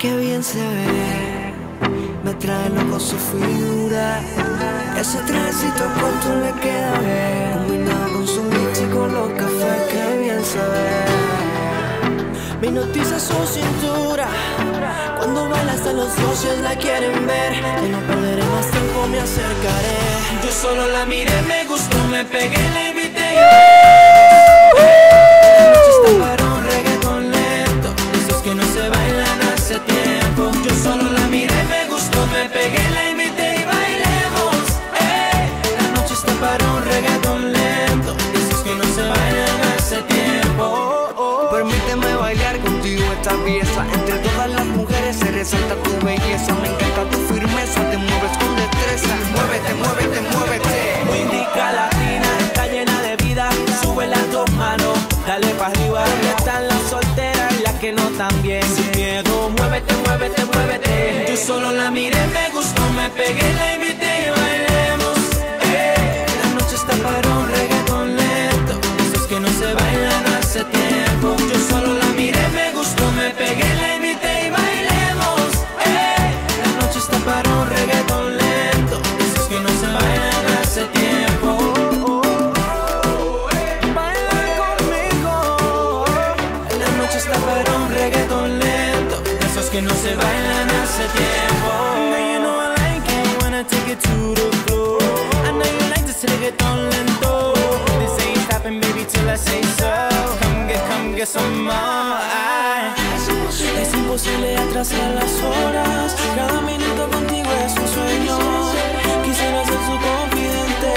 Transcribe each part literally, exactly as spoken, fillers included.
Qué bien se ve, me trae loco su figura. Ese trajecito corto le queda bien, combinado con su mix y con los cafés. Qué bien se ve, me hipnotiza su cintura. Cuando baila hasta los dioses la quieren ver. Que no perderé más tiempo, me acercaré. Yo solo la miré, me gustó, me pegué, la invité. La noche está para un reggaetón lento, esos que no se bailan hace tiempo. Yo solo la miré, me gustó, me pegué, la invité y bailemos. Ey, la noche está para un reggaetón lento, esos que no se bailan hace tiempo. Oh, oh. Permíteme bailar contigo esta pieza. Entre todas las mujeres se resalta tu belleza. Me encanta tu firmeza, te mueves con destreza. Muévete, muévete, muévete. Muy rica latina, está llena de vida. Sube las dos manos, dale pa' arriba. Están las solteras y las que no tan bien. Sin miedo, muévete, muévete, muévete. Yo solo la miré, me gustó, me pegué, la invité y bailemos. Ey, la noche está para un reggaetón lento, esos que no se bailan hace tiempo. Yo solo la miré, me gustó, me pegué, la invité y bailemos. Ey, la noche está para un reggaetón lento, esos que no se bailan hace tiempo. Está para un reggaetón lento, esos que no se bailan hace tiempo. Now you know I like it when I take it to the floor. I know you like this reggaeton lento. This ain't stopping, baby, till I say so. Come get, come get some more. Ay. Es imposible atrasar las horas. Cada minuto contigo es un sueño. Quisiera ser su confidente.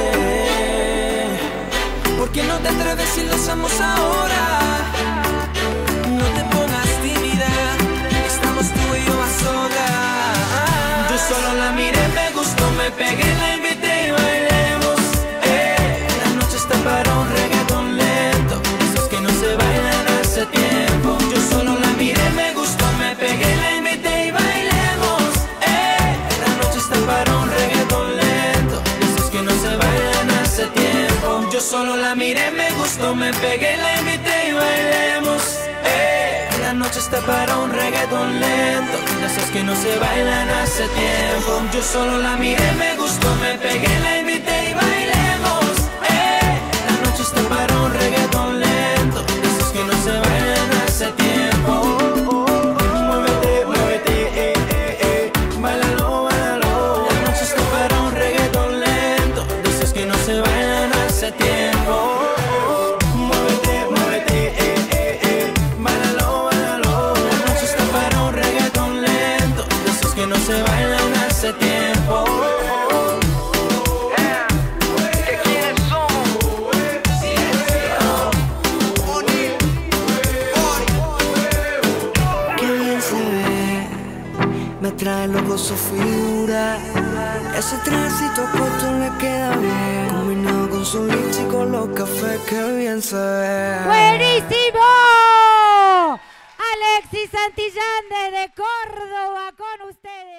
¿Por qué no te atreves si lo hacemos ahora? No te pongas tímida, estamos tú y yo a solas. Yo solo la miré, me gustó, me pegué, la invité y bailemos. Ey, la noche está para un reggaetón lento, esos que no se bailan hace tiempo. Yo solo la miré, me gustó, me pegué, la invité y bailemos. Ey, la noche está para un reggaetón lento, esos que no se bailan hace tiempo. Yo solo la miré, me gustó, me pegué, la invité y bailemos. Ey, la noche está para un reggaetón lento, esos que no se bailan hace tiempo. Yo solo la miré, me gustó, me pegué, la invité y bailemos. Ey, la noche está para un reggaetón lento, esos que no se bailan hace tiempo. Muévete, muévete, eh, eh, eh. Báilalo, báilalo. La noche está para un reggaetón lento, esos que no se bailan hace tiempo. Muévete, muévete, eh, eh, eh. Báilalo, báilalo. La noche está para un reggaetón lento, esos que no se bailan hace tiempo. Me trae loco su figura. Ese trajecito corto le queda bien, combinado con su lips y con los cafés. Que bien se ve. ¡Buenísimo! Alexis Santillán desde Córdoba con ustedes.